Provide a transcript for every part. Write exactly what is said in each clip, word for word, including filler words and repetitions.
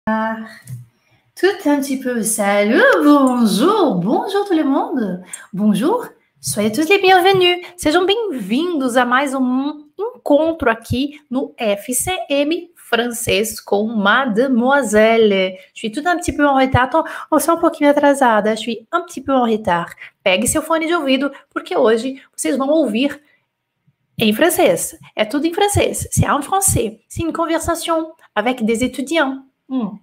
Tout un petit peu. Salut, bonjour, bonjour tout le monde. Bonjour, soyez tous les bienvenus. Sejam bem-vindos a mais um encontro aqui no F C M francês com Mademoiselle. Je suis tout un petit peu en retard, tô, tô só um pouquinho atrasada, je suis un petit peu en retard. Pegue seu fone de ouvido, porque hoje vocês vão ouvir em francês. É tudo em francês. C'est en français. C'est une conversation avec des étudiants. Hum.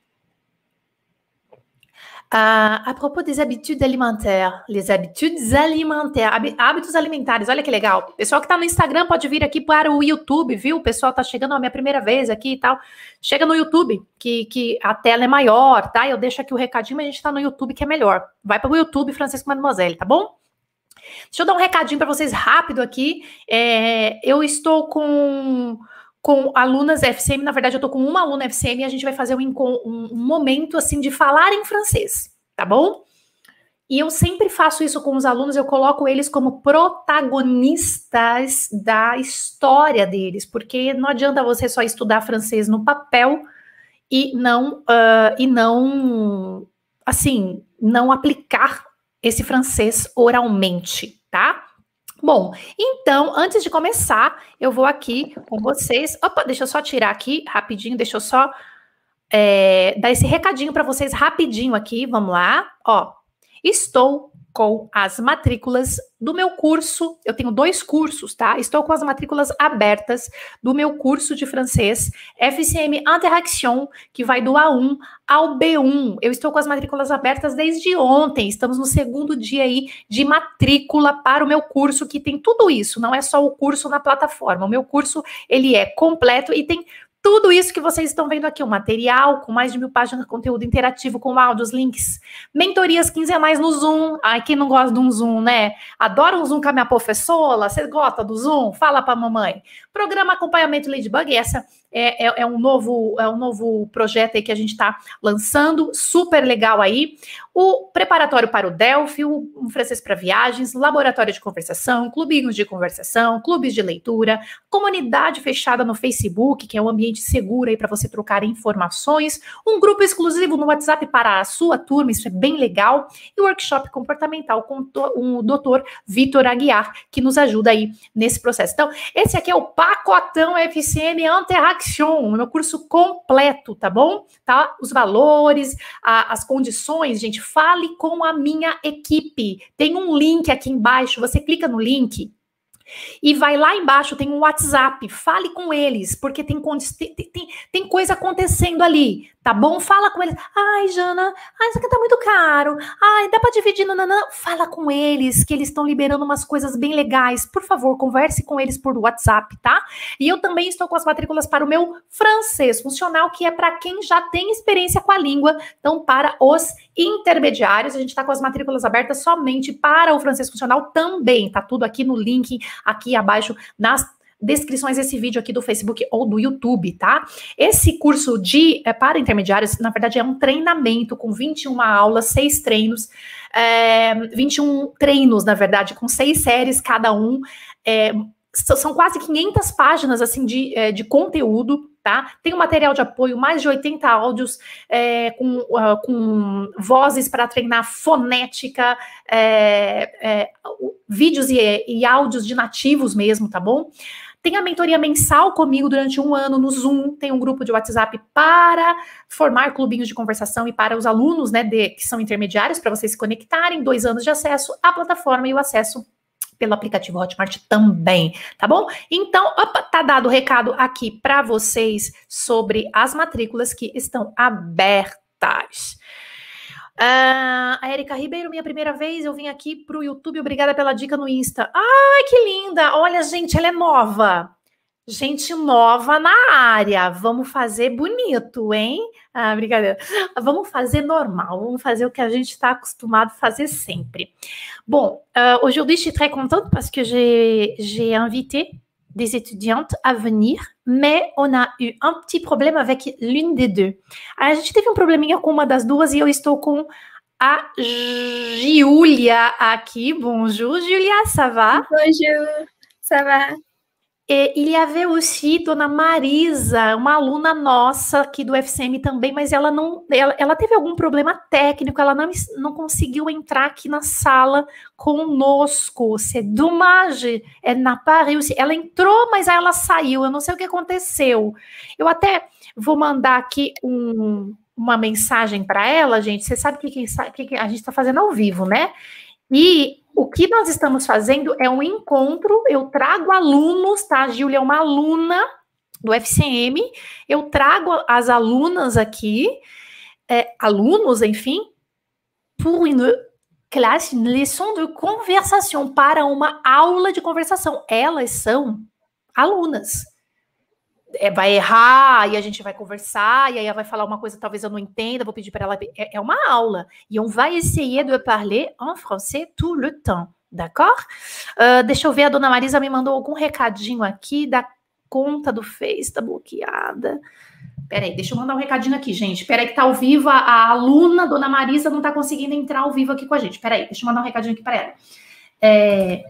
Ah, a propos des habitudes alimentaires, les habitudes alimentaires, hábitos alimentares, olha que legal. Pessoal que tá no Instagram pode vir aqui para o YouTube, viu? O pessoal tá chegando, a minha primeira vez aqui e tal. Chega no YouTube, que, que a tela é maior, tá? Eu deixo aqui o recadinho, mas a gente tá no YouTube que é melhor. Vai para o YouTube, Francisco Mademoiselle, tá bom? Deixa eu dar um recadinho para vocês rápido aqui. É, eu estou com... com alunas F C M, na verdade eu tô com uma aluna F C M e a gente vai fazer um, um, um momento assim de falar em francês, tá bom? E eu sempre faço isso com os alunos, eu coloco eles como protagonistas da história deles, porque não adianta você só estudar francês no papel e não, uh, e não, assim, não aplicar esse francês oralmente, tá? Bom, então, antes de começar, eu vou aqui com vocês. Opa, deixa eu só tirar aqui rapidinho, deixa eu só é, dar esse recadinho para vocês rapidinho aqui, vamos lá. Ó, estou com as matrículas do meu curso, eu tenho dois cursos, tá? Estou com as matrículas abertas do meu curso de francês, F C M Interaction, que vai do A um ao B um. Eu estou com as matrículas abertas desde ontem, estamos no segundo dia aí de matrícula para o meu curso, que tem tudo isso, não é só o curso na plataforma. O meu curso, ele é completo e tem tudo isso que vocês estão vendo aqui, um material com mais de mil páginas de conteúdo interativo, com áudios, links, mentorias quinzenais no Zoom. Ai, quem não gosta de um Zoom, né? Adora um Zoom com a minha professora? Você gosta do Zoom? Fala pra mamãe. Programa Acompanhamento Ladybug, essa é, é, é, um novo, é um novo projeto aí que a gente está lançando, super legal aí. O preparatório para o Delphi, o um francês para viagens, laboratório de conversação, clubinhos de conversação, clubes de leitura, comunidade fechada no Facebook, que é um ambiente seguro aí para você trocar informações, um grupo exclusivo no WhatsApp para a sua turma, isso é bem legal, e o workshop comportamental com o doutor Vitor Aguiar, que nos ajuda aí nesse processo. Então, esse aqui é o pacotão F C M Interaction, o meu curso completo, tá bom? Tá? Os valores, a, as condições, gente, fale com a minha equipe. Tem um link aqui embaixo, você clica no link e vai lá embaixo, tem um WhatsApp, fale com eles, porque tem, tem, tem, tem coisa acontecendo ali, tá bom? Fala com eles. Ai, Jana, ai, isso aqui tá muito caro. Ai, dá pra dividir, não, não, não. Fala com eles, que eles estão liberando umas coisas bem legais. Por favor, converse com eles por WhatsApp, tá? E eu também estou com as matrículas para o meu francês funcional, que é para quem já tem experiência com a língua. Então, para os intermediários, a gente tá com as matrículas abertas somente para o francês funcional também. Tá tudo aqui no link, aqui abaixo, nas descrições desse vídeo aqui do Facebook ou do YouTube, tá? Esse curso de é, para intermediários, na verdade, é um treinamento com vinte e uma aulas, seis treinos, é, vinte e um treinos, na verdade, com seis séries cada um. É, são quase quinhentas páginas, assim, de, é, de conteúdo, tá? Tem um material de apoio, mais de oitenta áudios é, com, uh, com vozes para treinar fonética, é, é, vídeos e, e áudios de nativos mesmo, tá bom? Tem a mentoria mensal comigo durante um ano no Zoom, tem um grupo de WhatsApp para formar clubinhos de conversação e para os alunos, né, de, que são intermediários, para vocês se conectarem, dois anos de acesso à plataforma e o acesso pelo aplicativo Hotmart também, tá bom? Então, opa, tá dado o recado aqui para vocês sobre as matrículas que estão abertas. Uh, a Erika Ribeiro, minha primeira vez, eu vim aqui pro YouTube, obrigada pela dica no Insta. Ai, que linda! Olha, gente, ela é nova. Gente nova na área. Vamos fazer bonito, hein? Ah, brincadeira. Vamos fazer normal, vamos fazer o que a gente está acostumado a fazer sempre. Bon, euh, aujourd'hui, je suis très contente parce que j'ai j'ai invité des étudiantes à venir, mais on a eu un petit problème avec l'une des deux. A gente teve um probleminha com uma das duas e eu estou com a Giulia aqui. Bonjour, Giulia, ça va? Bonjour, ça va? E il y avait aussi Dona Marisa, uma aluna nossa aqui do F C M também, mas ela não, ela, ela teve algum problema técnico, ela não, não conseguiu entrar aqui na sala conosco. C'est dommage, elle n'a pas réussi. Ela entrou, mas aí ela saiu, eu não sei o que aconteceu. Eu até vou mandar aqui um, uma mensagem para ela, gente. Você sabe que, que, que a gente está fazendo ao vivo, né? E o que nós estamos fazendo é um encontro, eu trago alunos, tá? A Júlia é uma aluna do F C M, eu trago as alunas aqui, é, alunos, enfim, pour une classe, une leçon de conversação, para uma aula de conversação. Elas são alunas. É, vai errar, e a gente vai conversar, e aí ela vai falar uma coisa, talvez eu não entenda, vou pedir para ela. É, é uma aula. E on va essayer de parler en français tout le temps, d'accord? Uh, deixa eu ver, a dona Marisa me mandou algum recadinho aqui da conta do Face, tá bloqueada. Peraí, deixa eu mandar um recadinho aqui, gente. Peraí que tá ao vivo, a, a aluna, dona Marisa, não tá conseguindo entrar ao vivo aqui com a gente. Peraí, deixa eu mandar um recadinho aqui para ela. É...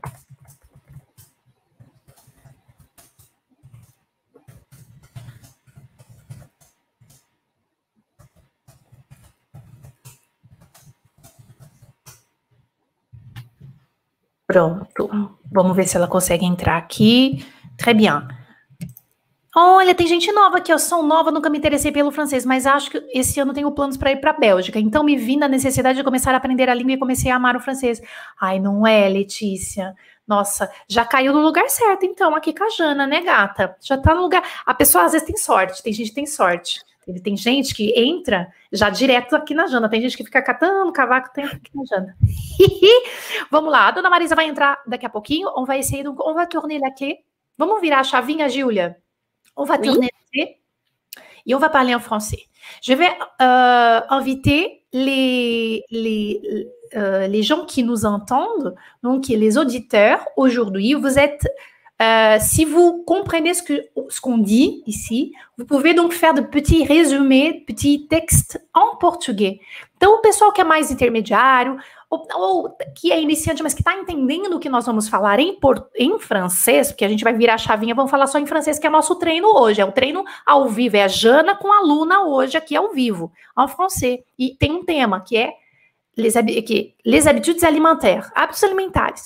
Pronto, vamos ver se ela consegue entrar aqui. Très bien. Olha, tem gente nova aqui, eu sou nova, nunca me interessei pelo francês, mas acho que esse ano tenho planos para ir para a Bélgica, então me vi na necessidade de começar a aprender a língua e comecei a amar o francês. Ai, não é, Letícia? Nossa, já caiu no lugar certo, então, aqui com a Jana, né, gata? Já tá no lugar... A pessoa, às vezes, tem sorte, tem gente que tem sorte. Tem gente que entra já direto aqui na Jana. Tem gente que fica catando cavaco tempo aqui na Jana. Vamos lá, a dona Marisa vai entrar daqui a pouquinho. On va essayer, donc on va tourner la clé. Vamos virar a chavinha, Júlia? On va oui. tourner la clé et on va parler en français. Je vais euh, inviter les, les, euh, les gens qui nous entendent, donc les auditeurs aujourd'hui. Vous êtes... Euh, si vous comprenez ce que ce qu'on dit ici, vous pouvez donc faire de petits résumés, petits textes en português. Então, o pessoal que é mais intermediário, ou, ou que é iniciante, mas que está entendendo o que nós vamos falar em, por, em francês, porque a gente vai virar a chavinha, vamos falar só em francês, que é nosso treino hoje. É o treino ao vivo, é a Jana com a aluna hoje aqui ao vivo, en français. E tem um tema que é les, que, les habitudes alimentaires, hábitos alimentares.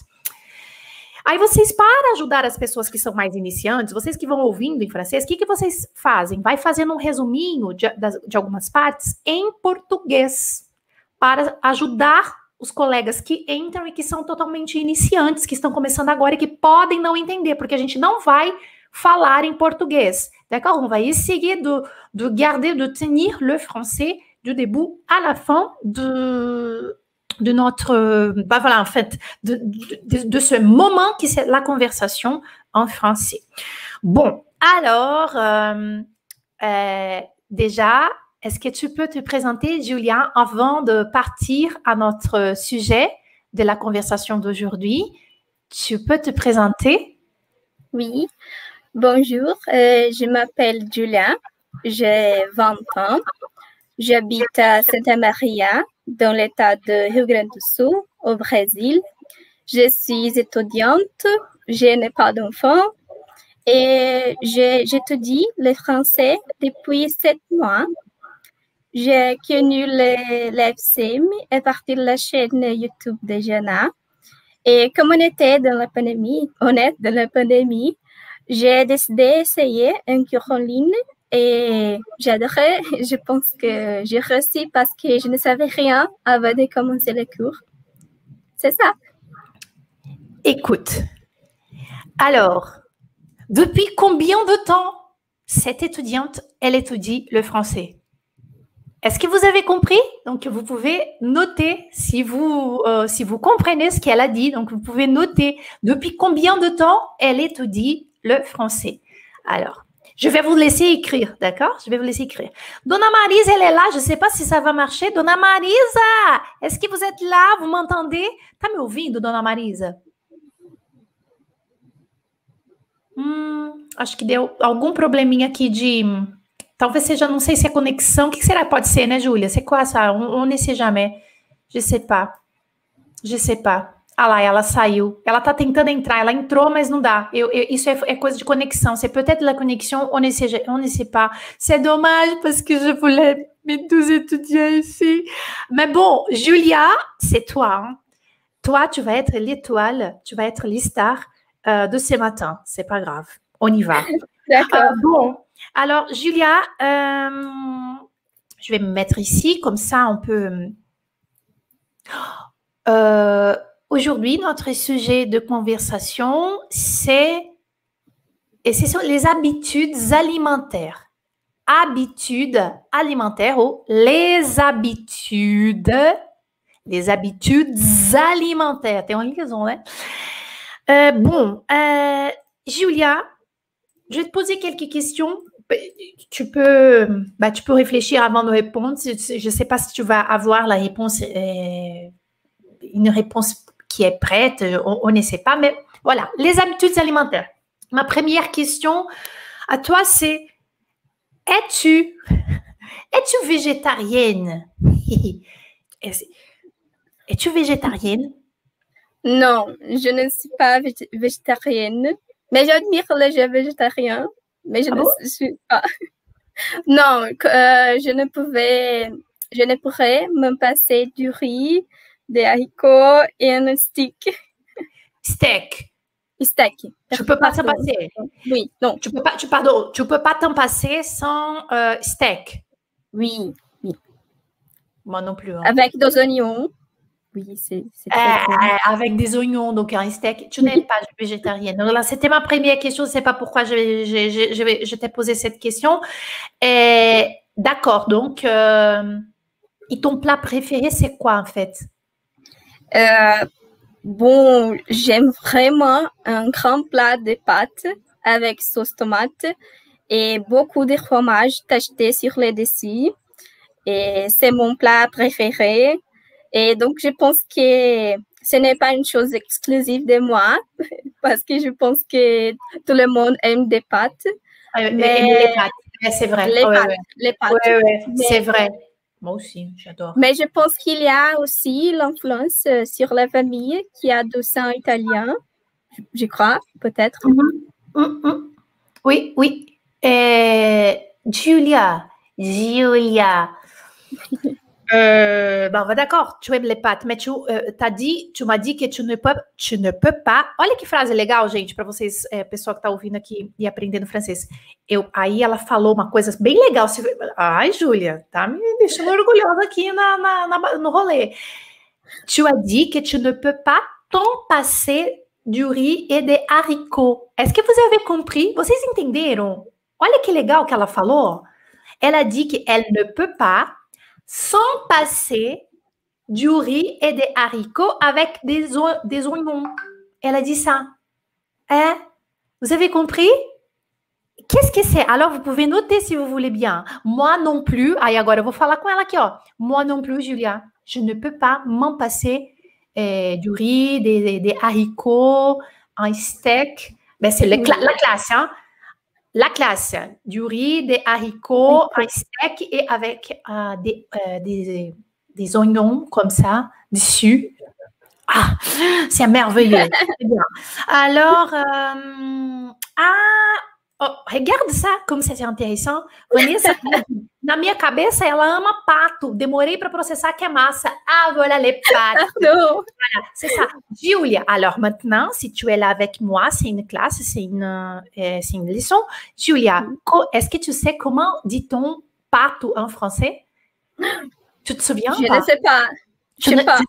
Aí vocês, para ajudar as pessoas que são mais iniciantes, vocês que vão ouvindo em francês, o que, que vocês fazem? Vai fazendo um resuminho de, de algumas partes em português, para ajudar os colegas que entram e que são totalmente iniciantes, que estão começando agora e que podem não entender, porque a gente não vai falar em português. D'accord? On va essayer de, de garder, de tenir le français du début à la fin de... de notre, bah voilà, en fait, de, de, de ce moment qui c'est la conversation en français. Bon, alors, euh, euh, déjà, est-ce que tu peux te présenter, Julia, avant de partir à notre sujet de la conversation d'aujourd'hui? Tu peux te présenter? Oui, bonjour, euh, je m'appelle Julia, j'ai vingt ans, j'habite à Santa Maria, dans l'état de Rio Grande do Sul, au Brésil. Je suis étudiante, je n'ai pas d'enfant et j'étudie le français depuis sept mois. J'ai connu l'F C M à partir de la chaîne YouTube de Jana. Et comme on était dans la pandémie, on est dans la pandémie, j'ai décidé d'essayer un cours en ligne. Et j'adorais, je pense que j'ai réussi parce que je ne savais rien avant de commencer le cours. C'est ça. Écoute, alors, depuis combien de temps cette étudiante, elle étudie le français? Est-ce que vous avez compris? Donc, vous pouvez noter si vous, euh, si vous comprenez ce qu'elle a dit. Donc, vous pouvez noter depuis combien de temps elle étudie le français. Alors, je vais vous laisser écrire, d'accord? Je vais vous laisser écrire. Dona Marisa, elle est là. Je ne sais pas si ça va marcher. Dona Marisa, est-ce que vous êtes là? Vous m'entendez? Tá me ouvindo, Dona Marisa? Hum, acho que deu algum probleminha aqui de... Talvez seja, não sei se é conexão. O que será que pode ser, né, Júlia? C'est quoi ça? On, on ne sait jamais. Je sais pas. Je sais pas. Ah lá, ela saiu. Ela tá tentando entrar. Ela entrou, mas não dá. Eu, eu, isso é, é coisa de conexão. C'est peut-être la connexion, on ne sait, on ne sait pas. C'est dommage parce que je voulais mettre douze étudiants ici. Mais bon, Julia, c'est toi. Hein. Toi, tu vas être l'étoile, tu vas être l'star euh, de ce matin. C'est pas grave. On y va. D'accord. Euh, bon, alors, Julia, euh, je vais me mettre ici. Comme ça, on peut... Euh, Aujourd'hui, notre sujet de conversation, c'est et ce sont les habitudes alimentaires. Habitudes alimentaires ou les habitudes, les habitudes alimentaires. Tem uma liaison, né? Euh, bon, euh, Julia, je vais te poser quelques questions. Tu peux, bah, tu peux réfléchir avant de répondre. Je ne sais pas si tu vas avoir la réponse, euh, une réponse qui est prête, on, on ne sait pas, mais voilà, les habitudes alimentaires. Ma première question à toi, c'est es-tu es-tu végétarienne? Es-tu végétarienne? Non, je ne suis pas vég végétarienne, mais j'admire les gens végétariens, mais je ah ne bon? suis pas. Non, euh, je ne pouvais, je ne pourrais me passer du riz, des haricots et un steak. Steak. Steak. Tu peux pas t'en passer. Oui, non. Tu peux pas, tu pardon, tu peux pas t'en passer sans euh, steak. Oui, oui. Moi non plus. Hein. Avec des oignons. Oui, c'est très euh, bon. Avec des oignons, donc un steak. Tu n'es pas végétarienne. Donc là, c'était ma première question. Je ne sais pas pourquoi je, je, je, je, je t'ai posé cette question. D'accord. Donc, euh, et ton plat préféré, c'est quoi en fait? Euh, bon, j'aime vraiment un grand plat de pâtes avec sauce tomate et beaucoup de fromage tacheté sur le dessus. Et c'est mon plat préféré. Et donc, je pense que ce n'est pas une chose exclusive de moi parce que je pense que tout le monde aime des pâtes. Euh, mais les pâtes, c'est vrai. Les ouais, pâtes, ouais. les pâtes. Ouais, ouais, mais... c'est vrai. Moi aussi, j'adore. Mais je pense qu'il y a aussi l'influence sur la famille qui a du sang italien, je crois, peut-être. Mm-hmm. Mm-hmm. Oui, oui. Euh, Julia, Julia. Euh, ben, d'accord, tu aimes les pâtes, mas tu uh, tá dit, tu m'as dit que tu ne peux, tu ne peux pas. Olha que frase legal, gente, para vocês, é, pessoal que tá ouvindo aqui e aprendendo francês. Eu, aí ela falou uma coisa bem legal. Ai, Júlia, tá me deixando orgulhosa aqui na, na, na, no rolê. Tu as dit que tu ne peux pas t'en passer du riz et des haricots. Est-ce que vous avez compris? Vocês entenderam? Olha que legal que ela falou. Ela dit que elle ne peut pas sans passer du riz et des haricots avec des, des oignons. Elle a dit ça. Hein? Vous avez compris? Qu'est-ce que c'est? Alors, vous pouvez noter si vous voulez bien. Moi non plus. Aí agora eu vou falar com ela aqui, ó. Moi non plus, Julia. Je ne peux pas m'en passer eh, du riz, des, des, des haricots, un steak. Ben, c'est la classe, hein? La classe, du riz, des haricots, un steak et avec euh, des, euh, des, des oignons comme ça dessus. Ah, c'est merveilleux. C'est bien. Alors, euh, ah, oh, regarde ça, como c'est intéressant. Vanessa, na minha cabeça, ela ama pato. Demorei para processar que é massa. Ah, voilà les pâtes. Voilà, c'est ça. Julia, alors maintenant, si tu es là avec moi, c'est une classe, c'est une, euh, c'est une leçon. Julia, est-ce que tu sais comment dit-on pato en français? Tu te souviens? Je pas? ne sais pas. Je ne sais pas.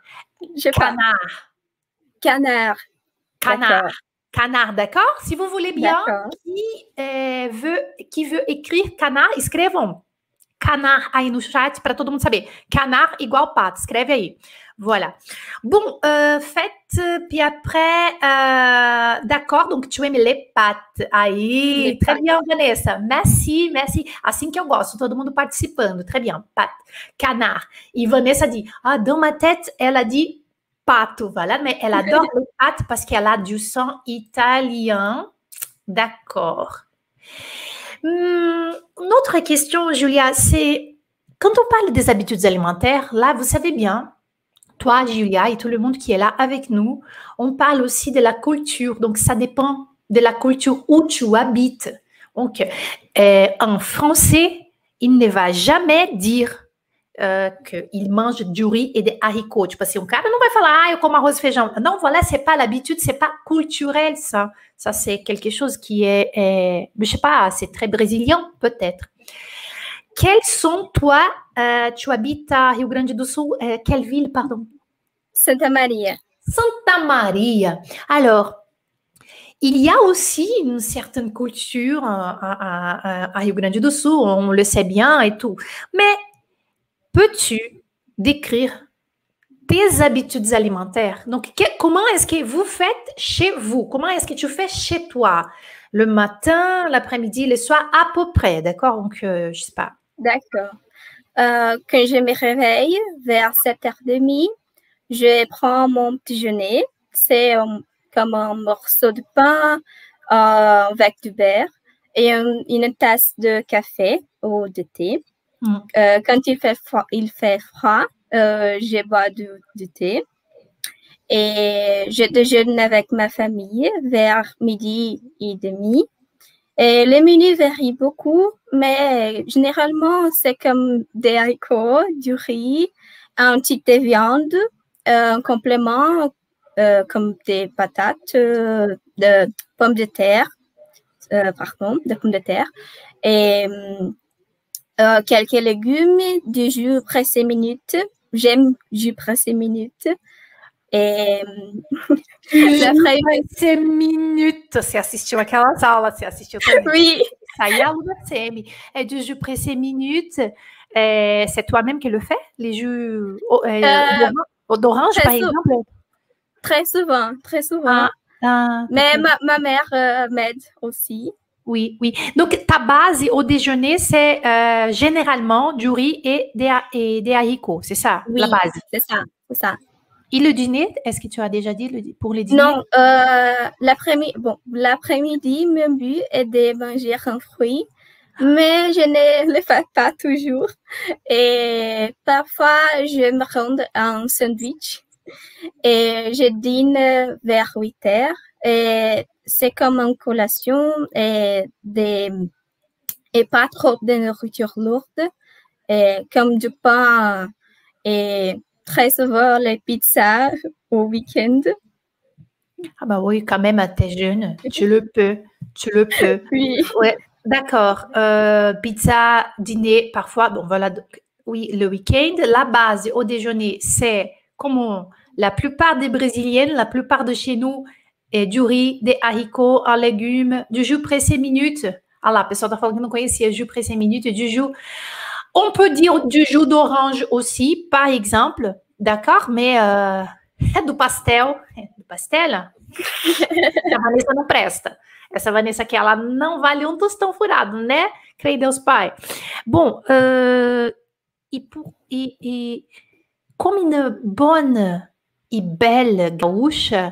Je Canard. Canard. Canard. Canard, d'accord? Si vous voulez bien, qui, euh, veut, qui veut écrire canard, escrevam. Canard aí no chat para todo mundo saber. Canard igual pato, escreve aí. Voilà. Bon, euh, faites, puis après, euh, d'accord, donc tu aimes les pâtes. Aí, les très pâtes. Bien, Vanessa. Merci, merci. Assim que eu gosto, todo mundo participando. Très bien, pâte. Canard. E Vanessa dit, ah, dans ma tête, elle a dit pato, voilà, mais elle adore les pâtes parce qu'elle a du sang italien. D'accord. Hum, une autre question, Julia, c'est quand on parle des habitudes alimentaires, là, vous savez bien, toi, Julia, et tout le monde qui est là avec nous, on parle aussi de la culture. Donc, ça dépend de la culture où tu habites. Donc, euh, en français, il ne va jamais dire euh, qu'il mange du riz et des haricots. Tipo assim, um cara não vai falar, ah, eu como arroz e feijão. Non, voilà, c'est pas l'habitude, c'est pas culturel, ça. Ça, c'est quelque chose qui est, est je sais pas, c'est très brésilien, peut-être. Quels sont, toi, euh, tu habites à Rio Grande do Sul, euh, quelle ville, pardon? Santa Maria. Santa Maria. Alors, il y a aussi une certaine culture à, à, à, à Rio Grande do Sul, on le sait bien et tout. Mais peux-tu décrire tes habitudes alimentaires? Donc, que, comment est-ce que vous faites chez vous? Comment est-ce que tu fais chez toi? Le matin, l'après-midi, le soir, à peu près, d'accord? Donc, euh, je sais pas. D'accord. Euh, quand je me réveille vers sept heures trente, je prends mon petit déjeuner. C'est um, comme un morceau de pain euh, avec du beurre et un, une tasse de café ou de thé. Mm. Euh, quand il fait froid, il fait froid euh, je bois du, du thé. Et je déjeune avec ma famille vers midi et demi. Et les menus varient beaucoup, mais généralement, c'est comme des haricots, du riz, un petit de viande, euh, un complément euh, comme des patates, euh, de pommes de terre, euh, pardon, de pommes de terre, et euh, quelques légumes, du jus pressé minute. J'aime jus pressé minute. É... Pressé minute. Você assistiu aquelas aulas, você assistiu também. Oui. Ça y est, aluna Semi. Et du jus pressé minute, euh, c'est toi-même qui le fais? Les jus euh, euh, d'orange, par exemple? Très souvent, très souvent. Ah, ah, Mais ma, ma mère euh, m'aide aussi. Oui, oui. Donc, ta base au déjeuner, c'est euh, généralement du riz et des, et des haricots, c'est ça, oui, la base? C'est ça, c'est ça. Et le dîner, est-ce que tu as déjà dit le, pour le dîner? Non, euh, l'après-midi, bon, l'après-midi, mon but est de manger un fruit, mais je ne le fais pas toujours. Et parfois, je me rends un sandwich et je dîne vers huit heures. Et c'est comme une collation et, des, et pas trop de nourriture lourde, et comme du pain et très souvent les pizzas au week-end. Ah bah oui, quand même, t'es jeune, tu le peux, tu le peux. Oui. Ouais, d'accord. Euh, pizza, dîner, parfois, bon voilà, donc, oui, le week-end. La base au déjeuner, c'est comme la plupart des Brésiliennes, la plupart de chez nous, é du riz, des haricots, un légume, du jus pressé minute. Ah lá, a pessoa tá falando que não conhecia jus pressé minute, du jus. On peut dire du jus d'orange aussi, par exemple, d'accord? Mais euh, é do pastel, é do pastel? A Vanessa não presta. Essa Vanessa aqui, ela não vale um tostão furado, né? Creio Deus Pai. Bom, euh, e, pour, e, e comme une bonne et belle gaúcha,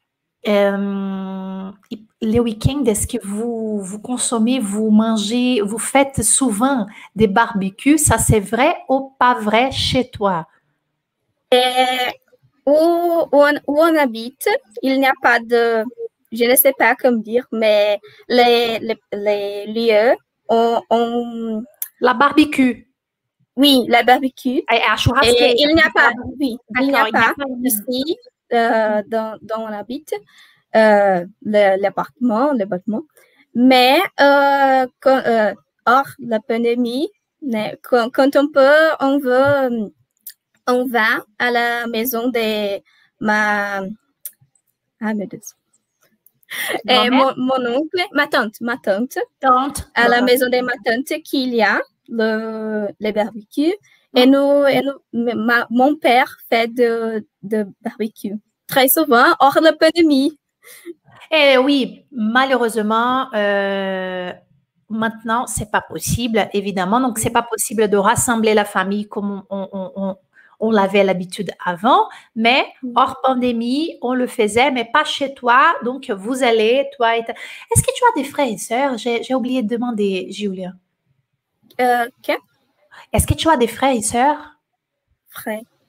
euh, les week-ends, est-ce que vous, vous consommez, vous mangez, vous faites souvent des barbecues? Ça, c'est vrai ou pas vrai chez toi? Et où, où, on, où on habite, il n'y a pas de, je ne sais pas comment dire, mais les, les, les lieux ont, ont... La barbecue. Oui, la barbecue. Et à churrasqueira. Et il n'y a pas, oui, il n'y a pas ici, euh, dans, dans on habite, euh, l'appartement, le, le bâtiment. Mais euh, quand, euh, hors la pandémie, quand, quand on peut, on veut, on va à la maison de ma, ah mes Dieu, et mon, mon oncle, ma tante, ma tante, tante. à la maison de ma tante qu'il y a le, le barbecue. Et nous, et nous ma, mon père fait de, de barbecue très souvent hors la pandémie. Eh oui, malheureusement, euh, maintenant, c'est pas possible, évidemment. Donc, c'est pas possible de rassembler la famille comme on, on, on, on l'avait l'habitude avant. Mais hors pandémie, on le faisait, mais pas chez toi. Donc, vous allez, toi et ta... Est-ce que tu as des frères et sœurs? J'ai oublié de demander, Julia. Euh, que? Est-ce que tu as des frères et sœurs? Frères.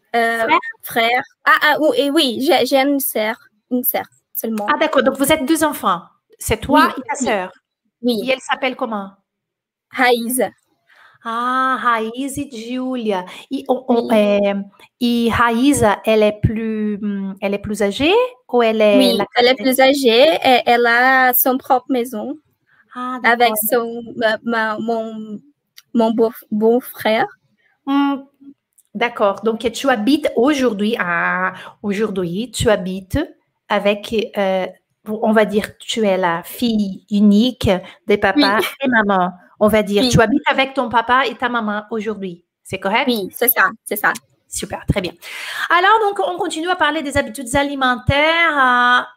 Euh, Frère? frère. Ah, ah oui, oui j'ai une sœur, une sœur seulement. Ah, d'accord. Donc, vous êtes deux enfants. C'est toi oui, et ta oui, sœur. Oui. Et elle s'appelle comment? Raíza. Ah, Raíza e Giulia. Et, on, on, Oui. euh, et Raíza, elle est plus, elle est plus âgée ou elle est Oui, la elle est plus âgée et elle a son propre maison. Ah, avec d'accord. son, ma, ma, mon, mon beau, beau-frère. Hmm, d'accord. Donc, tu habites aujourd'hui, ah, aujourd'hui, tu habites avec, euh, on va dire, tu es la fille unique de Oui, papa et maman. On va dire, tu oui, habites avec ton papa et ta maman aujourd'hui. C'est correct? oui, c'est ça, c'est ça. Super, très bien. Alors, donc, on continue à parler des habitudes alimentaires.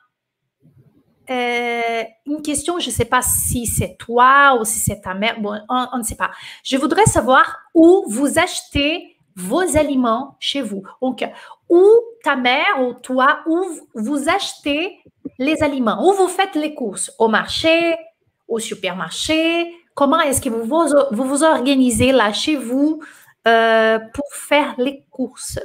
Euh, une question, je ne sais pas si c'est toi ou si c'est ta mère, bon, on, on ne sait pas. Je voudrais savoir où vous achetez vos aliments chez vous. Donc, où ta mère ou toi, où vous achetez les aliments, où vous faites les courses, au marché, au supermarché. Comment est-ce que vous vous, vous, vous organisez là chez vous euh, pour faire les courses?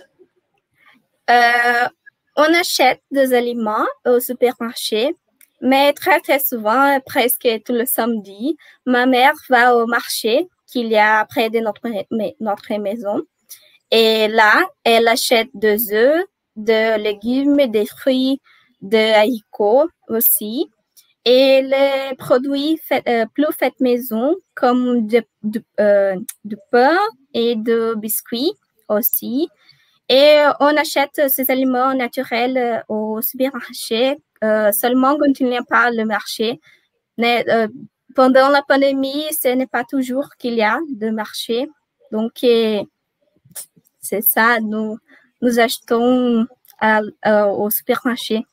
Euh, on achète des aliments au supermarché, mais très très souvent, presque tout le samedi, ma mère va au marché qu'il y a près de notre, notre maison. Et là, elle achète des œufs, des légumes, des fruits, des haricots aussi. Et les produits fait, euh, plus faits maison, comme du, du, euh, du pain et de biscuits aussi. Et on achète ces aliments naturels au supermarché euh, seulement quand il n'y a pas le marché. Mais euh, pendant la pandémie, ce n'est pas toujours qu'il y a de marché. Donc, euh, c'est ça, nous, nous achetons à, à, au supermarché.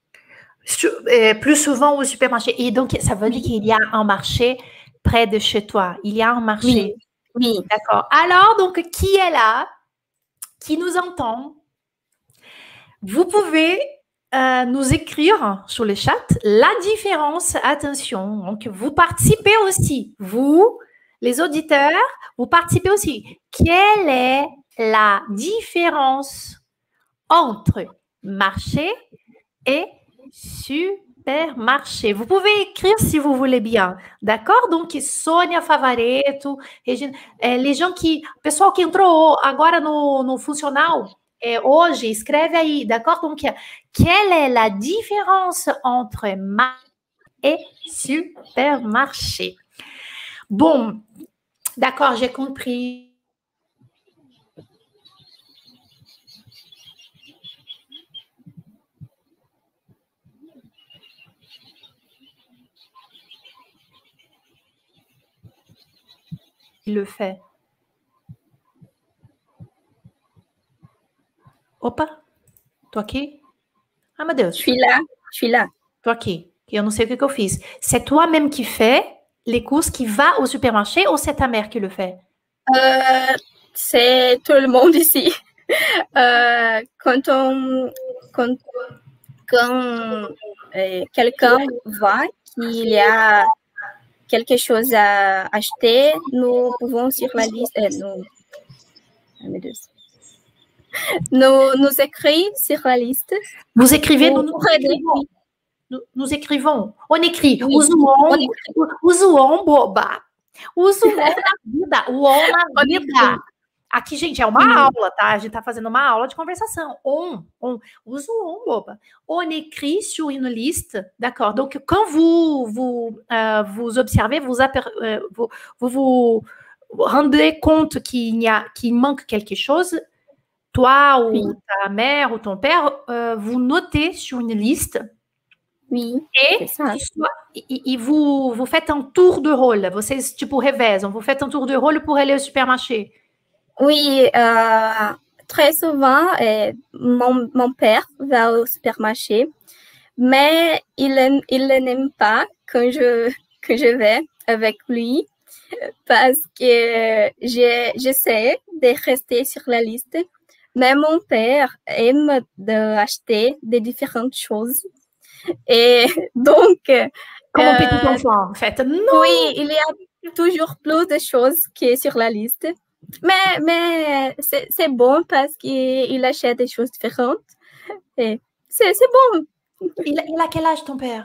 Plus souvent au supermarché. Et donc, ça veut dire Oui. qu'il y a un marché près de chez toi. Il y a un marché. Oui. Oui. D'accord. Alors, donc, qui est là? Qui nous entend? Vous pouvez euh, nous écrire sur le chat la différence. Attention. Donc, vous participez aussi. Vous, les auditeurs, vous participez aussi. Quelle est la différence entre marché et supermarché? Vous pouvez écrire si vous voulez bien, d'accord? Donc, Sônia Favaretto, Regina, é, les gens qui, pessoal que entrou agora no, no funcional, é, hoje, escreve aí, d'accord? Donc, quelle est la différence entre marché et supermarché? Bon, d'accord, j'ai compris. Il le fait. Opa, tô aqui. Ah, meu Deus. Je suis là, je suis là. Tô aqui. Eu não sei o que, que eu fiz. C'est toi-même qui fais les courses, qui va au supermarché ou c'est ta mère qui le fait? Euh, c'est tout le monde ici. Euh, quand on, quand, quand euh, quelqu'un voit qu'il y a quelque chose à acheter, nous pouvons sur la liste, euh, nous, nous, nous écrivons sur la liste. Vous écrivez, nous, nous, nous écrivons. Nous, nous écrivons. On écrit. Oui, o Zoom, on écrit. o Zoom, boba. O Zoom na vida. O on na vida. Aqui, gente, é uma Sim. aula, tá? A gente tá fazendo uma aula de conversação. On, on. Usa o on, boba. On écrit sur une liste, d'accord? Donc, quand vous vous, euh, vous observez, vous, euh, vous, vous vous rendez compte qu'il y a, qu'il manque quelque chose, toi ou Oui. ta mère ou ton père, euh, vous notez sur une liste. Oui, et, et, et vous, vous faites un tour de rôle. Vocês, tipo, revezam. Vous faites un tour de rôle pour aller au supermarché. Oui, euh, très souvent, euh, mon, mon père va au supermarché, mais il, aime, il n'aime pas quand je, que je vais avec lui parce que j'essaie de rester sur la liste. Mais mon père aime d'acheter des différentes choses. Et donc... Comme euh, un petit enfant, en fait. Non. Oui, il y a toujours plus de choses qui sont sur la liste. Mais, mais c'est bon parce qu'il achète des choses différentes. C'est bon. Il a, il a quel âge, ton père?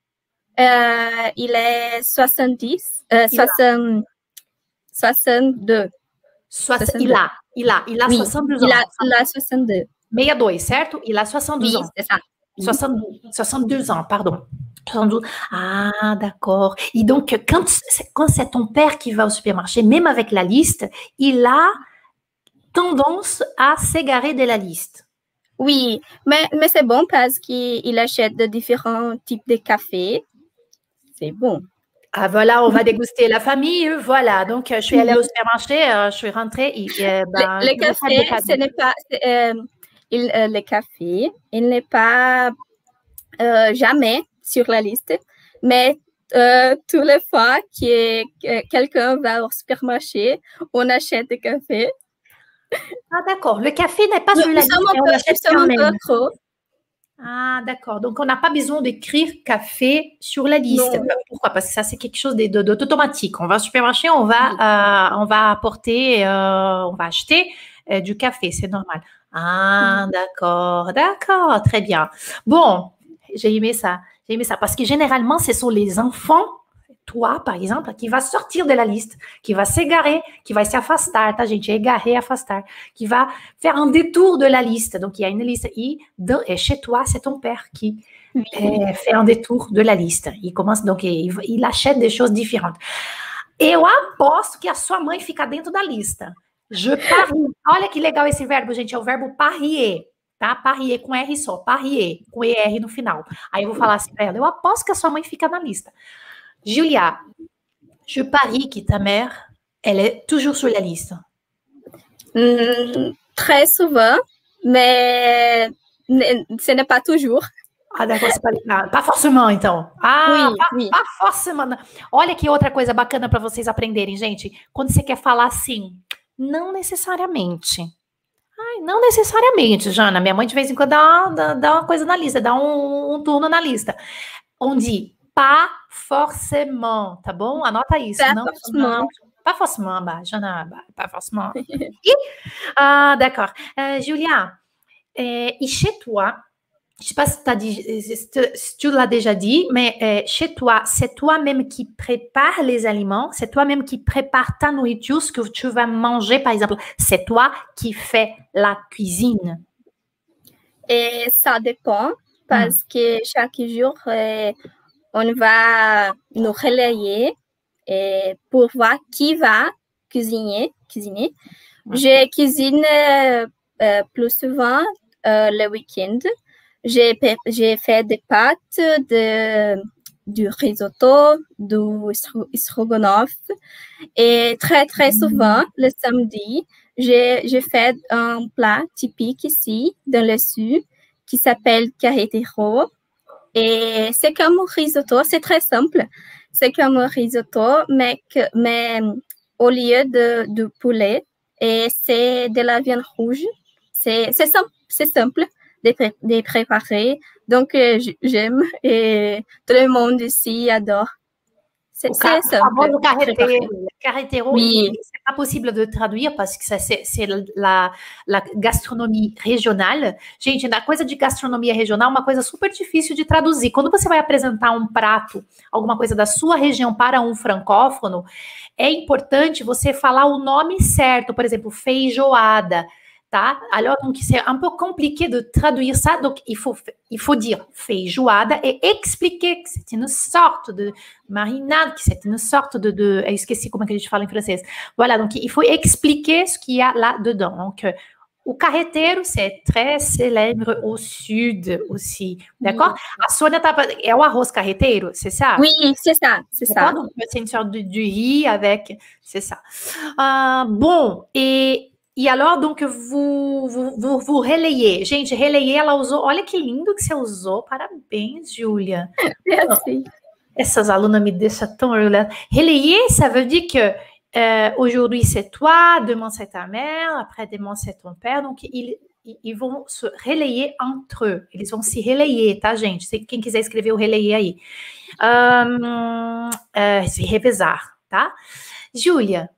Euh, il est soixante-dix, euh, soixante, soixante-deux. Soix- il a, il a, il a oui, soixante-deux il ans. A, il a soixante-deux. sessenta e dois, certo? Il a soixante-douze oui, ans. c'est ça. soixante-douze, soixante-deux ans, pardon. soixante-douze. Ah, d'accord. Et donc, quand, quand c'est ton père qui va au supermarché, même avec la liste, il a tendance à s'égarer de la liste. Oui, mais, mais c'est bon parce qu'il achète de différents types de café. C'est bon. Ah, voilà, on va déguster la famille. Voilà, donc je suis allée au supermarché, euh, je suis rentrée. Et, euh, ben, le, le café, ce n'est pas... Euh, il, euh, le café, il n'est pas euh, jamais sur la liste, mais euh, toutes les fois que, que quelqu'un va au supermarché, on achète du café. Ah, d'accord. Le café n'est pas sur la liste, mais on l'achète quand même. Trop. Ah, d'accord. Donc, on n'a pas besoin d'écrire café sur la liste. Non. Pourquoi? Parce que ça, c'est quelque chose d'automatique. On va au supermarché, on va, oui. euh, on va apporter, euh, on va acheter euh, du café. C'est normal. Ah, oui. D'accord, d'accord. Très bien. Bon, j'ai aimé ça. J'ai aimé ça. Parce que généralement, ce sont les enfants, toi, par exemple, qui va sortir de la liste, qui va s'égarer, qui va s'afastar, tá, gente? Égarer, afastar, qui va faire un détour de la liste. Donc, il y a une liste. Et, dans, et chez toi, c'est ton père qui oui. euh, fait un détour de la liste. Il commence, donc, il, il achète des choses différentes. Eu aposto que a sua mãe fica dentro da lista. Je parie. Olha que legal esse verbo, gente. É o verbo parier. Tá? Parier com R só. Parier, com E R no final. Aí eu vou falar assim pra ela. Eu aposto que a sua mãe fica na lista. Julia, je parie que ta mère, elle est toujours sur la liste. Mmh, très souvent, mais ce n'est pas toujours. Ah, d'accord, c'est pas, ah, pas forcément, então. Ah, oui, pas, oui. pas forcément. Olha que outra coisa bacana para vocês aprenderem, gente. Quando você quer falar assim, não necessariamente. Ai, não necessariamente, Jana. Minha mãe de vez em quando dá, dá, dá uma coisa na lista, dá um, um turno na lista. On dit pas forcément, tá bom? Anota isso. Pas não, forcément. Não, pas forcément, bah, Jana, bah, pas forcément. E, ah, d'accord. Euh, Julia, euh, et chez toi, je ne sais pas si, t'as dit, si tu l'as déjà dit, mais euh, chez toi, c'est toi-même qui prépare les aliments, c'est toi-même qui prépare ta nourriture, ce que tu vas manger, par exemple. C'est toi qui fais la cuisine. Et ça dépend, parce mmh. que chaque jour, euh, on va nous relayer et pour voir qui va cuisiner. cuisiner. Mmh. Je cuisine euh, plus souvent euh, le week-end. J'ai, j'ai fait des pâtes, de, du risotto, du stroganoff. Et très, très souvent, le samedi, j'ai, j'ai fait un plat typique ici, dans le sud, qui s'appelle carretero. Et c'est comme un risotto, c'est très simple. C'est comme un risotto, mais, que, mais au lieu de, de poulet, et c'est de la viande rouge. C'est, c'est simple. C'est simple. De, pré de préparer. Donc, euh, j'aime et tout le monde ici adore. C'est simple. Le carretero, carretero oui. C'est pas possible de traduire parce que c'est, c'est la, la gastronomie regional. Gente, na coisa de gastronomia regional, uma coisa super difícil de traduzir. Quando você vai apresentar um prato, alguma coisa da sua região para um francófono, é importante você falar o nome certo. Por exemplo, feijoada. Tá? Alors, donc, c'est un peu compliqué de traduire ça. Donc, il faut, il faut dire feijoada et expliquer que c'est une sorte de marinade, que c'est une sorte de... de eu esqueci como é que a gente fala em francês. Voilà, donc, il faut expliquer ce qu'il y a là-dedans. Donc, euh, o carretero, c'est très célèbre au sud aussi. D'accord? Oui. A Sônia tá... É o arroz carreteiro, c'est ça? Oui, c'est ça, c'est ça. Donc, c'est une sorte de, de riz avec... C'est ça. Euh, bon, et... E alors, donc, vous, vous, vous, vous relayez. Gente, relayez, ela usou... Olha que lindo que você usou. Parabéns, Julia. Merci. Essas alunas me deixam tão orgulhosa. Relayer, ça veut dire que euh, aujourd'hui, c'est toi, demain, c'est ta mère, après-demain, c'est ton père. Donc, ils, ils vont se relayer entre eux. Eles vão se relayer, tá, gente? Quem quiser escrever o relayer aí. Um, uh, se revezar, tá? Julia,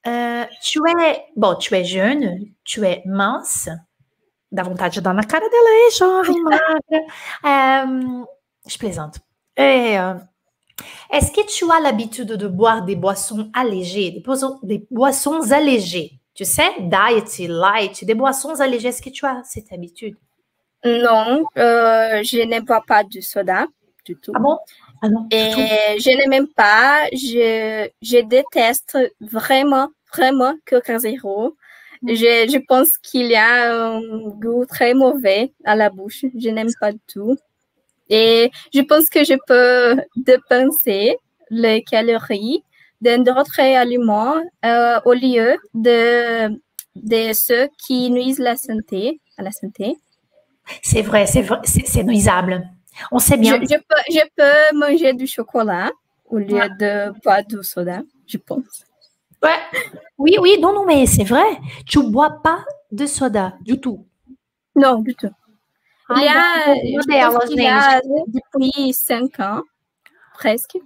Uh, tu é, bom, tu é jeune, tu é mince, dá vontade de dar na cara dela, é jovem, magra. Um, je plaisante. Et, euh, est-ce que tu as l'habitude de boire des boissons allégées, des boissons, des boissons allégées, tu sais, diet, light, des boissons allégées, est-ce que tu as cette habitude? Non, euh, je ne bois pas du soda du tout. Ah bon? Ah non, Et je n'aime même pas, je, je déteste vraiment, vraiment Coca Zéro. Mm. Je, je pense qu'il y a un goût très mauvais à la bouche. Je n'aime pas du tout. Et je pense que je peux dépenser les calories dans d'autres aliments euh, au lieu de, de ceux qui nuisent la santé, à la santé. C'est vrai, c'est vrai, c'est nuisable. On sait bien. Je, je, peux, je peux manger du chocolat au lieu ouais. de boire du soda, je pense. Ouais. Oui, oui, non, non, mais c'est vrai. Tu ne bois pas de soda du tout. Non, du tout. Il y a, je pense qu'il y a depuis cinq ans, presque.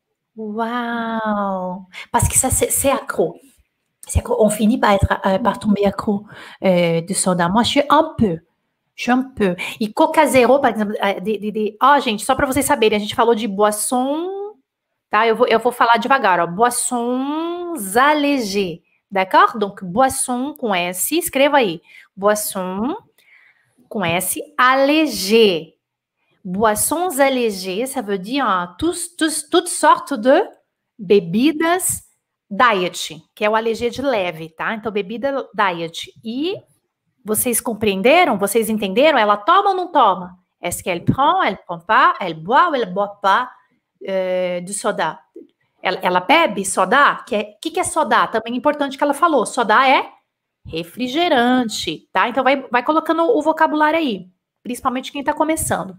Waouh! Parce que ça, c'est accro. accro. On finit par, être, euh, par tomber accro euh, de soda. Moi, je suis un peu. Je suis un peu. E Coca Zero, por exemplo, de, de, de... Oh, gente, só para vocês saberem, a gente falou de boisson, tá? Eu vou, eu vou falar devagar, ó. Boissons allégées, d'accord? Donc, boisson com S, escreva aí. Boisson com S, allégé. Boissons allégées, ça veut dire hein, tous, tous, toutes sortes de bebidas diet, que é o allégé de leve, tá? Então, bebida diet. E vocês compreenderam? Vocês entenderam? Ela toma ou não toma? Est-ce qu'elle prend, elle prend pas, elle boit ou elle boit pas euh, du soda? Ela, ela bebe soda? O que, é, que, que é soda? Também é importante que ela falou. Soda é refrigerante, tá? Então, vai, vai colocando o vocabulário aí, principalmente quem está começando.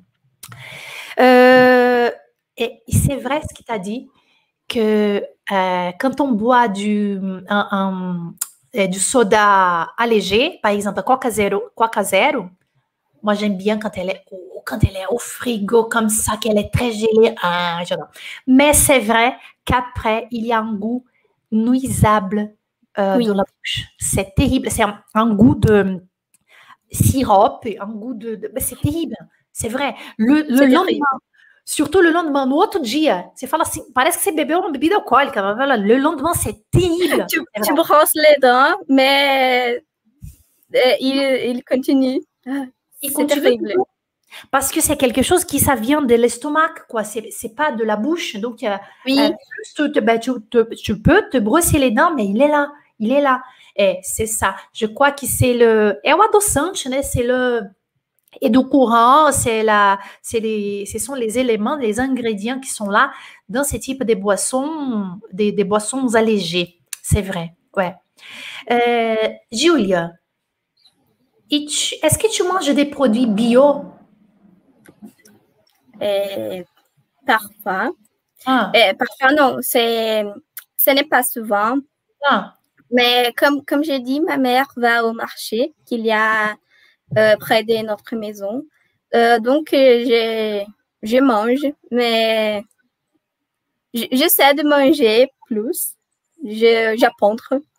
Euh, et c'est vrai ce que tu as dit, que euh, quand on boit du, un, un, é, du soda allégé, par exemple, Coca Zero, Coca Zero, moi j'aime bien quand elle est au, quand elle est au frigo comme ça, qu'elle est très gelée. Ah, j'adore. Mais c'est vrai qu'après, il y a un goût nuisable euh, oui. dans la bouche. C'est terrible. C'est un, un goût de sirop, un goût de... de c'est terrible. C'est vrai. Le, le lendemain, surtout le lendemain, no outro dia, você fala assim, parece que você bebeu uma bebida alcoólica, mas voilà, le lendemain, c'est terrible. Tu, tu brosses les dents, mais euh, il, il continue. C'est terrible. Parce que c'est quelque chose qui, ça vient de l'estomac, quoi. C'est, c'est pas de la bouche. Donc, euh, oui. euh, tu, te, bah, tu, te, tu peux te brosser les dents, mais il est là. Il est là. Et c'est ça. Je crois que c'est le... É o adoçante, né? C'est le... édulcorant, c'est la, c'est les, ce sont les éléments, les ingrédients qui sont là dans ce type de boissons, des, des boissons allégées. C'est vrai, ouais. Euh, Julia, est-ce que tu manges des produits bio? Et parfois. Ah. Et parfois, non, c'est, ce n'est pas souvent. Ah. Mais comme, comme j'ai dit, ma mère va au marché qu'il y a Euh, près de notre maison. Euh, donc, je, je mange, mais j'essaie de manger plus. Je, j'apprends.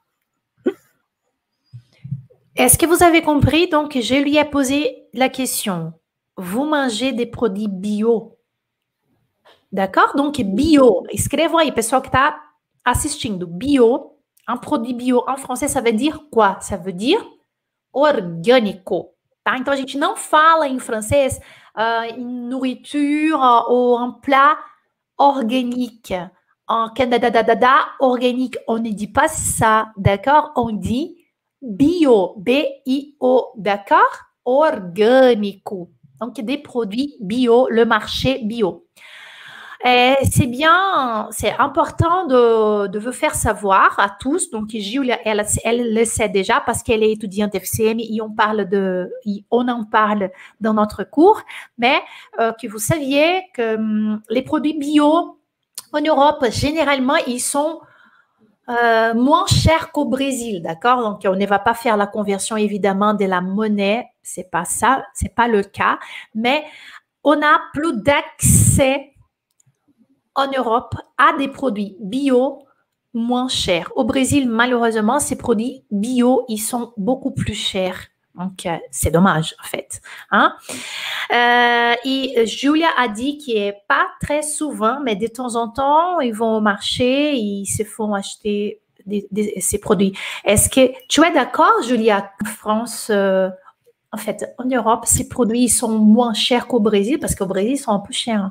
Est-ce que vous avez compris? Donc, je lui ai posé la question. Vous mangez des produits bio? D'accord? Donc, bio. Escrevam aí, pessoal que está assistindo. Bio, un produit bio en français, ça veut dire quoi? Ça veut dire orgânico. Tá? Então, a gente não fala em francês uh, em nourriture uh, ou en plat organique. En canadadadada, organique. On ne dit pas ça, d'accord? On dit bio, B I O, d'accord? Orgânico. Donc, des produits bio, le marché bio. Et c'est bien, c'est important de, de vous faire savoir à tous. Donc, Julia, elle, elle le sait déjà parce qu'elle est étudiante F C M et on parle de, on en parle dans notre cours. Mais euh, que vous saviez que hum, les produits bio en Europe, généralement, ils sont euh, moins chers qu'au Brésil, d'accord? Donc, on ne va pas faire la conversion évidemment de la monnaie. C'est pas ça, c'est pas le cas. Mais on a plus d'accès en Europe à des produits bio moins chers. Au Brésil, malheureusement, ces produits bio, ils sont beaucoup plus chers. Donc, euh, c'est dommage, en fait. Hein? Euh, et Julia a dit qu'il n'est pas très souvent, mais de temps en temps, ils vont au marché, ils se font acheter des, des, ces produits. Est-ce que tu es d'accord, Julia, en France, euh, en fait, en Europe, ces produits ils sont moins chers qu'au Brésil parce qu'au Brésil, ils sont un peu chers.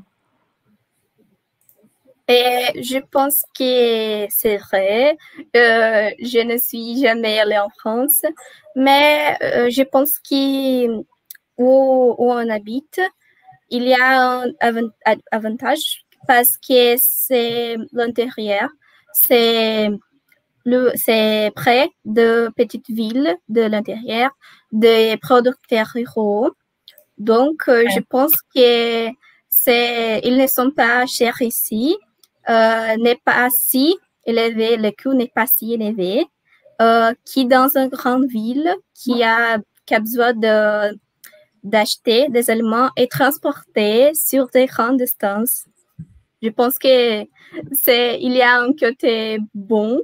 Et je pense que c'est vrai. Euh, je ne suis jamais allée en France, mais euh, je pense qu'où où on habite, il y a un avantage parce que c'est l'intérieur, c'est le, c'est près de petites villes de l'intérieur, des producteurs ruraux. Donc, euh, ouais. je pense que c'est, ils ne sont pas chers ici, euh, n'est pas si élevé, le coût n'est pas si élevé, euh, qui dans une grande ville qui a, qui a besoin de, d'acheter des aliments et transporter sur des grandes distances. Je pense que c'est, il y a un côté bon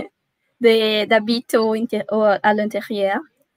d'habiter au, au, à l'intérieur.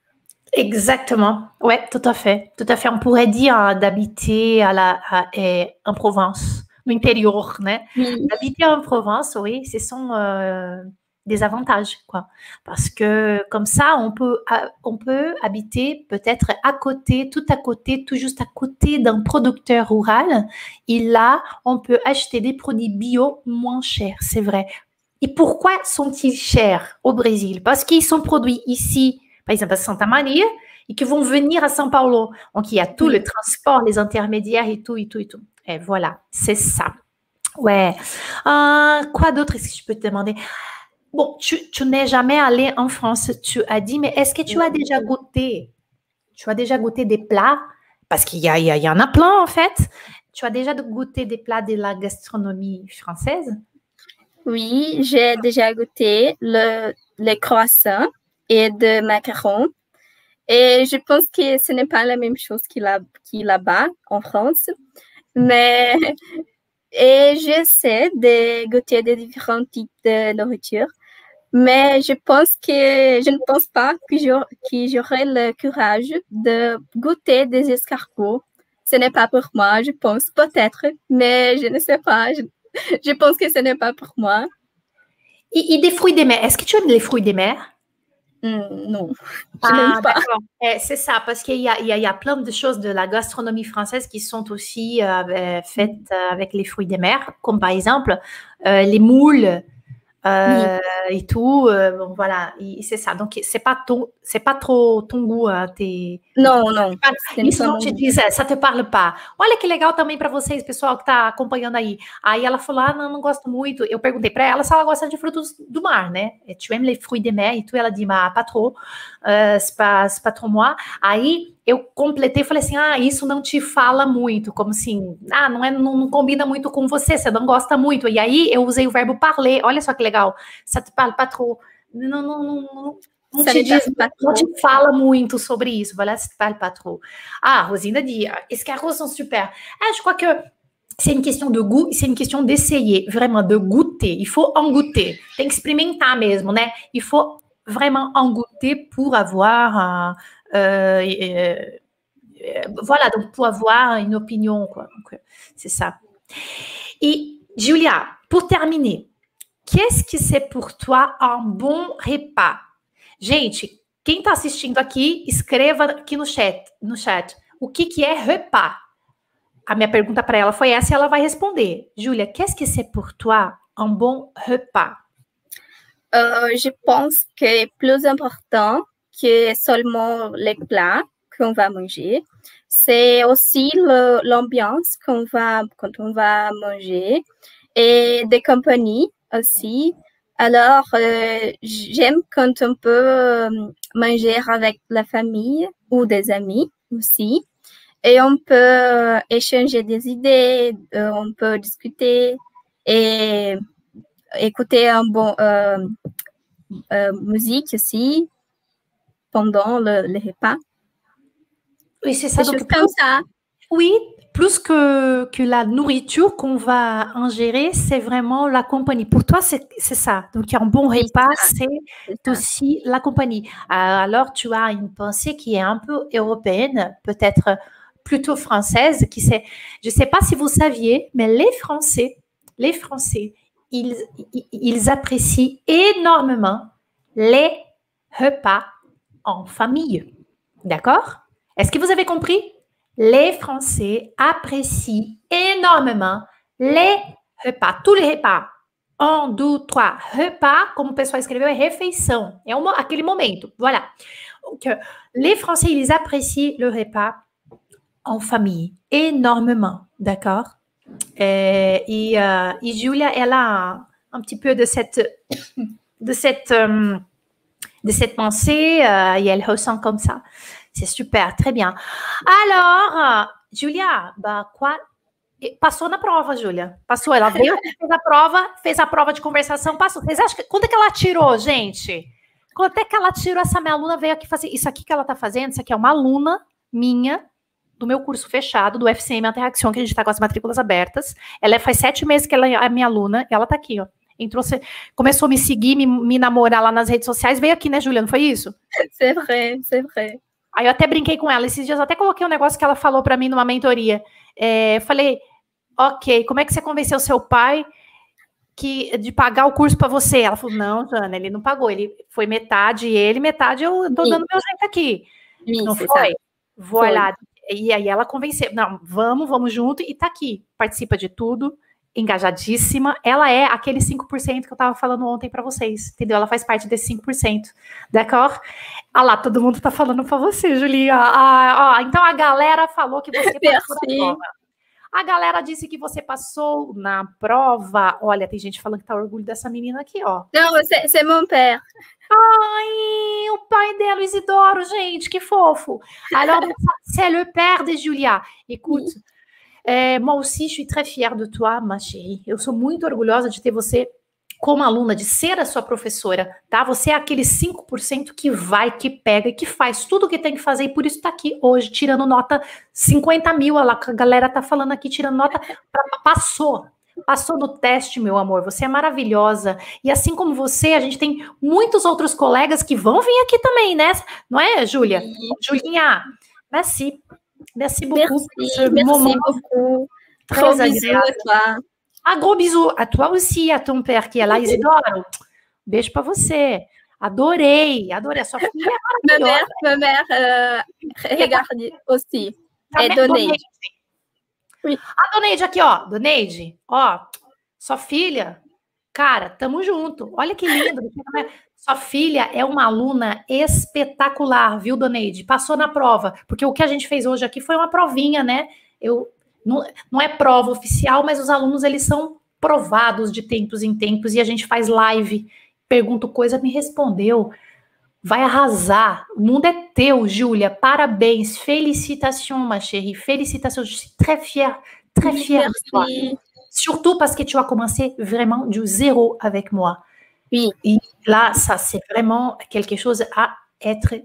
Exactement. Ouais, tout à fait. Tout à fait. On pourrait dire d'habiter à la, à, à, en Provence, no intérieur, né? Oui. D'habiter en Provence, oui, ce sont euh, des avantages, quoi. Parce que comme ça, on peut, on peut habiter peut-être à côté, tout à côté, tout juste à côté d'un producteur rural. Et là, on peut acheter des produits bio moins chers, c'est vrai. Et pourquoi sont-ils chers au Brésil? Parce qu'ils sont produits ici, par exemple à Santa Maria, et qui vont venir à São Paulo. Donc, il y a tout oui. le transport, les intermédiaires et tout, et tout, et tout. Et voilà, c'est ça. Ouais. Euh, quoi d'autre est-ce que je peux te demander? Bon, tu, tu n'es jamais allé en France, tu as dit, mais est-ce que tu as déjà goûté? Tu as déjà goûté des plats? Parce qu'il y, a, il y, a, il y en a plein, en fait. Tu as déjà goûté des plats de la gastronomie française? Oui, j'ai déjà goûté le, le croissant et de macarons. Et je pense que ce n'est pas la même chose qu'il y a, qu'il y a là-bas en France. Mais et j'essaie de goûter des différents types de nourriture. Mais je pense que je ne pense pas que j'aurai le courage de goûter des escargots. Ce n'est pas pour moi, je pense peut-être, mais je ne sais pas. Je, je pense que ce n'est pas pour moi. Et, et des fruits de mer, est-ce que tu aimes les fruits de mer? Mm, non, je ah, n'aime pas. Eh, c'est ça, parce qu'il y a, il y, a, il y a plein de choses de la gastronomie française qui sont aussi euh, faites euh, avec les fruits de mer, comme par exemple euh, les moules euh, oui. et tout. Euh, bon, voilà, c'est ça. Donc, c'est pas, ton, c'est pas trop ton goût. Hein, tes... Não, não. Isso não te diz, essa te parla pá. Olha que legal também para vocês, pessoal que tá acompanhando aí. Aí ela falou, ah, não, não gosto muito. Eu perguntei para ela se ela gosta de frutos do mar, né? Tu aimes les fruits de mer? E tu, ela dit, ah, pas trop. Uh, c'est pas, c'est pas trop moi. Aí eu completei e falei assim, ah, isso não te fala muito. Como assim, ah, não, é, não, não combina muito com você, você não gosta muito. E aí eu usei o verbo parler. Olha só que legal. Ça te parle pas trop. Não, não, não, não. Não te, diz, não te fala muito sobre isso. Voilà, ça te parle pas trop. Ah, Rosina dit, escargots sont super. Ah, je crois que c'est une question de goût, c'est une question d'essayer, vraiment, de goûter. Il faut en goûter. Tem que experimentar mesmo, né? Il faut vraiment en goûter pour avoir, euh, euh, euh, voilà, donc pour avoir une opinion, quoi. Donc, c'est ça. Et Julia, pour terminer, qu'est-ce que c'est pour toi un bon repas? Gente, quem está assistindo aqui, escreva aqui no chat, no chat o que, que é repas. A minha pergunta para ela foi essa e ela vai responder. Julia, qu'est-ce que c'est pour toi un bon repas? Euh, je pense que plus important que seulement les plats qu'on va manger, c'est aussi le, l'ambiance qu'on va, quand on va manger et des compagnies aussi. Alors, euh, j'aime quand on peut manger avec la famille ou des amis aussi. Et on peut échanger des idées, euh, on peut discuter et écouter un bon euh, euh, musique aussi pendant le, le repas. Oui, c'est ça. Des choses comme ça. Oui, plus que, que la nourriture qu'on va ingérer, c'est vraiment la compagnie. Pour toi, c'est ça. Donc, un bon Oui, repas, c'est ça. c'est C'est ça. aussi la compagnie. Alors, tu as une pensée qui est un peu européenne, peut-être plutôt française, qui c'est, je ne sais pas si vous saviez, mais les Français, les Français, ils, ils apprécient énormément les repas en famille. D'accord? Est-ce que vous avez compris? Les Français apprécient énormément les repas, tous les repas. Um, dois, trois. Repas, como o pessoal escreveu, é refeição. É um, aquele momento. Voilà. Donc, les Français, ils apprécient le repas en famille énormément. D'accord? Et, et, euh, et Julia, elle a un, un petit peu de cette, de cette, um, de cette pensée euh, et elle ressent comme ça. C'est super, très bien. Alors, Julia, bah, quoi? Passou na prova, Júlia. Passou. Ela veio, fez a prova, fez a prova de conversação, passou. Vocês acham que... Quando é que ela tirou, gente? Quando é que ela tirou? Essa minha aluna veio aqui fazer... Isso aqui que ela está fazendo, isso aqui é uma aluna minha, do meu curso fechado, do F C M Interaction, que a gente está com as matrículas abertas. Ela faz sete meses que ela é a minha aluna, e ela está aqui, ó. Entrou, começou a me seguir, me, me namorar lá nas redes sociais. Veio aqui, né, Júlia? Não foi isso? C'est vrai, c'est vrai. Aí eu até brinquei com ela. Esses dias eu até coloquei um negócio que ela falou para mim numa mentoria. É, falei, ok, como é que você convenceu seu pai que, de pagar o curso para você? Ela falou, não, Jana, ele não pagou. Ele foi metade ele, metade eu tô dando meu jeito aqui. Oui, não foi? Ça. Voilà. Foi. E aí ela convenceu. Não, vamos, vamos junto. E tá aqui. Participa de tudo. Engajadíssima. Ela é aquele cinco por cento que eu tava falando ontem para vocês. Entendeu? Ela faz parte desse cinco por cento. D'accord? Ah lá, todo mundo tá falando para você, Julia. Ah, ah, então a galera falou que você passou na prova. A galera disse que você passou na prova. Olha, tem gente falando que tá orgulho dessa menina aqui, ó. Não, c'est mon père. Ai, o pai dela, Isidoro, gente, que fofo. Alors, c'est le père de Julia. Écoute, é, moi aussi, je suis très fière de toi, ma chérie. Eu sou muito orgulhosa de ter você como aluna, de ser a sua professora, tá? Você é aquele cinco por cento que vai, que pega e que faz tudo o que tem que fazer, e por isso tá aqui hoje, tirando nota cinquenta mil, a galera tá falando aqui, tirando nota, pra, passou, passou no teste, meu amor, você é maravilhosa, e assim como você, a gente tem muitos outros colegas que vão vir aqui também, né? Não é, Júlia? Julinha, merci, merci beaucoup. Merci, merci beaucoup. Trop bisous à toi. Ah, gros bisous a toi aussi, a ton père que é lá, Isidoro. Beijo pra você. Adorei, adorei. A sua filha é maravilhosa. Ma mère, ma mère euh, regarde aussi. É Doneide. Oui. A Doneide aqui, ó. Doneide, ó. Sua filha, cara, tamo junto. Olha que lindo. Sua filha é uma aluna espetacular, viu, Doneide? Passou na prova. Porque o que a gente fez hoje aqui foi uma provinha, né? Eu... Não, não é prova oficial, mas os alunos, eles são provados de tempos em tempos, e a gente faz live, pergunto coisa, me respondeu, vai arrasar, o mundo é teu, Júlia, parabéns, félicitations, ma chérie, félicitations, je suis très fière, très fière de toi, surtout parce que tu as commencé vraiment du zéro avec moi, oui. Et là, ça, c'est vraiment quelque chose à être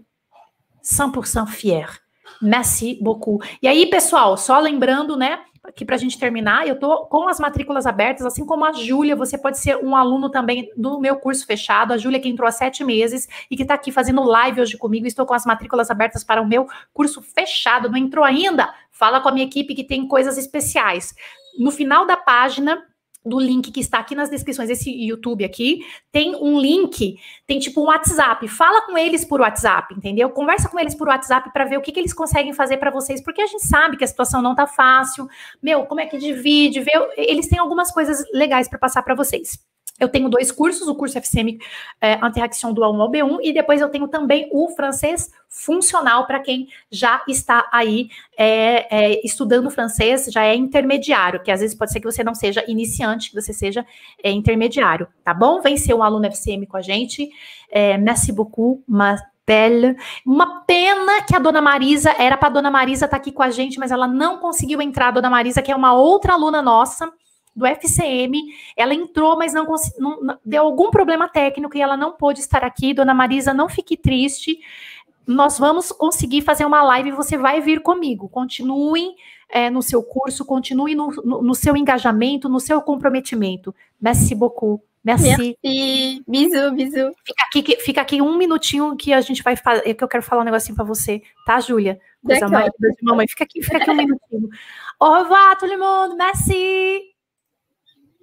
cem por cento fier. Merci beaucoup. E aí, pessoal, só lembrando, né, que pra gente terminar, eu tô com as matrículas abertas, assim como a Júlia, você pode ser um aluno também do meu curso fechado, a Júlia que entrou há sete meses e que tá aqui fazendo live hoje comigo, estou com as matrículas abertas para o meu curso fechado, não entrou ainda? Fala com a minha equipe que tem coisas especiais. No final da página, do link que está aqui nas descrições, esse YouTube aqui, tem um link, tem tipo um WhatsApp, fala com eles por WhatsApp, entendeu? Conversa com eles por WhatsApp para ver o que, que eles conseguem fazer para vocês, porque a gente sabe que a situação não tá fácil, meu, como é que divide, vê, eles têm algumas coisas legais para passar para vocês. Eu tenho dois cursos, o curso F C M é, Interaction do A um ao B um, e depois eu tenho também o francês funcional para quem já está aí é, é, estudando francês, já é intermediário, que às vezes pode ser que você não seja iniciante, que você seja é, intermediário, tá bom? Vem ser um aluno F C M com a gente. É, merci beaucoup, ma belle. Uma pena que a dona Marisa, era para a dona Marisa estar aqui com a gente, mas ela não conseguiu entrar, a dona Marisa, que é uma outra aluna nossa, do F C M, ela entrou, mas não, não, não deu algum problema técnico e ela não pôde estar aqui. Dona Marisa, não fique triste, nós vamos conseguir fazer uma live e você vai vir comigo. Continuem é, no seu curso, continue no, no, no seu engajamento, no seu comprometimento. Merci beaucoup. Merci. Merci. Bisous, bisous. Fica aqui, fica aqui um minutinho que a gente vai fazer, que eu quero falar um negocinho para você, tá, Júlia? Coisa mais de mamãe. Fica aqui, fica aqui um minutinho. Au revoir, tout le monde. Merci.